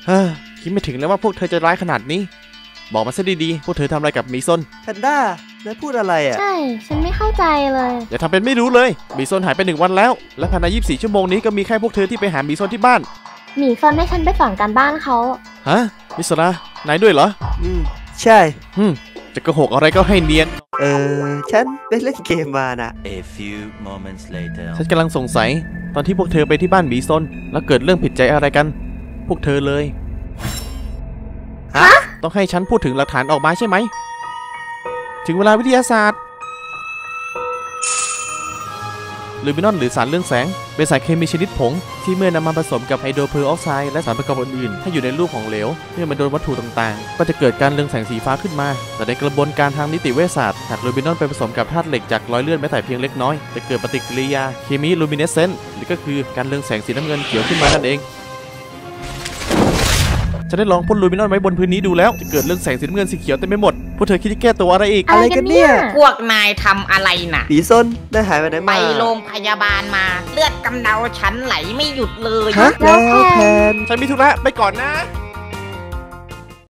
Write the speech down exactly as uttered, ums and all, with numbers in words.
ฮ้ยคิดไม่ถึงเลยว่าพวกเธอจะร้ายขนาดนี้บอกมาซะดีๆพวกเธอทำอะไรกับมีซนแพนด้านายพูดอะไรอ่ะใช่ฉันไม่เข้าใจเลยอย่าทำเป็นไม่รู้เลยมีซนหายไปหนึ่งวันแล้วและภายในยี่สิบสี่ชั่วโมงนี้ก็มีแค่พวกเธอที่ไปหามีซนที่บ้านหมีซนให้ฉันไปสอนการบ้านเขาฮะมิสรานายด้วยเหรออืมใช่อืมจะโกหกอะไรก็ให้เนียนเออฉันไปเล่นเกมมานะ A few moments later ฉันกำลังสงสัยตอนที่พวกเธอไปที่บ้านมีซนแล้วเกิดเรื่องผิดใจอะไรกันพวกเธอเลยฮะต้องให้ฉันพูดถึงหลักฐานออกมาใช่ไหมถึงเวลาวิทยาศาสตร์ลูมินอนหรือสารเรืองแสงเป็นสารเคมีชนิดผงที่เมื่อนำมาผสมกับไฮโดรเพอร์ออกไซด์และสารประกอบอื่นๆให้อยู่ในรูปของเหลวเมื่อมันโดนวัตถุต่างๆก็จะเกิดการเรืองแสงสีฟ้าขึ้นมาแต่ในกระบวนการทางนิติเวชศาสตร์หากลูมินอนไปผสมกับธาตุเหล็กจากรอยเลื่อนแม้แต่เพียงเล็กน้อยจะเกิดปฏิกิริยาเคมีลูมิเนสเซนต์หรือก็คือการเรืองแสงสีน้ำเงินเขียวขึ้นมานั่นเองจะได้ลองพ่นลูมินอนไว้บนพื้นนี้ดูแล้วจะเกิดเรื่องแสงสีน้ำเงินสีเขียวเต็มไปหมดพวกเธอคิดจะแก้ตัวอะไรอีกอะไรกันเนี่ยพวกนายทำอะไรน่ะปีซนได้หายไปไหนมาไปโรงพยาบาลมาเลือดกำเดาฉันไหลไม่หยุดเลยฮะแล้วแพนฉันมีธุระไปก่อนนะ